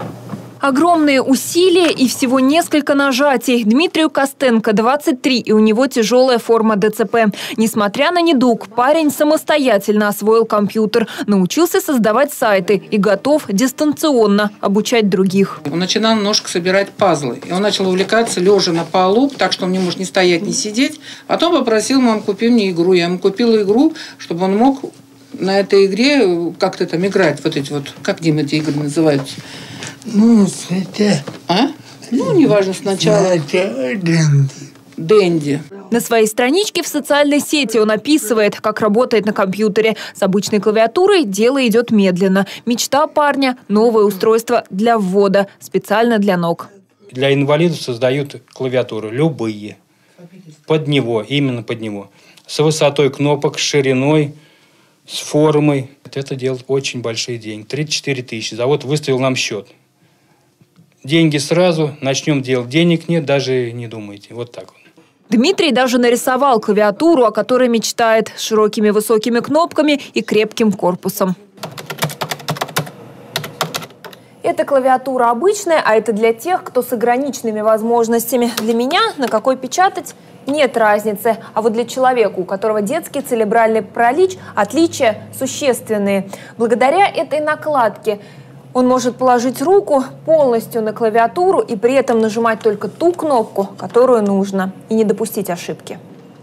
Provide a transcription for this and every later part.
Огромные усилия и всего несколько нажатий. Дмитрию Костенко 23, и у него тяжелая форма ДЦП. Несмотря на недуг, парень самостоятельно освоил компьютер, научился создавать сайты и готов дистанционно обучать других. Он начинал немножко собирать пазлы. И он начал увлекаться лежа на полу, так что он не может ни стоять, ни сидеть. Потом попросил: мам, купи мне игру. Я ему купила игру, чтобы он мог на этой игре как-то там играть. Вот эти вот, как, Дима, эти игры называются? Ну, это... А? Ну, неважно, сначала. Дэнди. На своей страничке в социальной сети он описывает, как работает на компьютере. С обычной клавиатурой дело идет медленно. Мечта парня – новое устройство для ввода, специально для ног. Для инвалидов создают клавиатуры любые. Под него, именно под него. С высотой кнопок, с шириной, с формой. Это делает очень большие деньги. 34 тысячи. Завод выставил нам счет. Деньги сразу, начнем делать. Денег нет, даже не думайте. Вот так вот. Дмитрий даже нарисовал клавиатуру, о которой мечтает, с широкими высокими кнопками и крепким корпусом. Эта клавиатура обычная, а это для тех, кто с ограниченными возможностями. Для меня на какой печатать нет разницы. А вот для человека, у которого детский церебральный паралич, отличия существенные. Благодаря этой накладке он может положить руку полностью на клавиатуру и при этом нажимать только ту кнопку, которую нужно, и не допустить ошибки.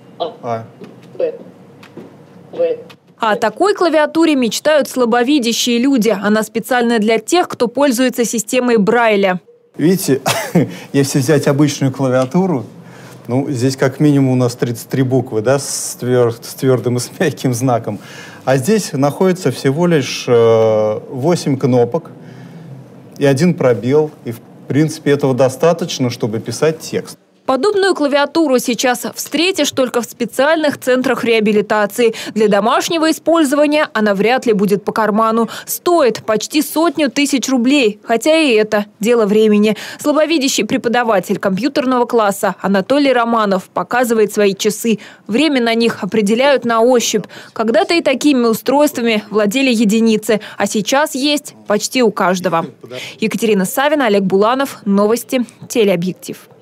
О такой клавиатуре мечтают слабовидящие люди. Она специальная для тех, кто пользуется системой Брайля. Видите, если взять обычную клавиатуру, ну, здесь как минимум у нас 33 буквы, да, с твердым и с мягким знаком. А здесь находится всего лишь 8 кнопок и 1 пробел. И, в принципе, этого достаточно, чтобы писать текст. Подобную клавиатуру сейчас встретишь только в специальных центрах реабилитации. Для домашнего использования она вряд ли будет по карману. Стоит почти 100 000 рублей. Хотя и это дело времени. Слабовидящий преподаватель компьютерного класса Анатолий Романов показывает свои часы. Время на них определяют на ощупь. Когда-то и такими устройствами владели единицы, а сейчас есть почти у каждого. Екатерина Савина, Олег Буланов. Новости. Телеобъектив.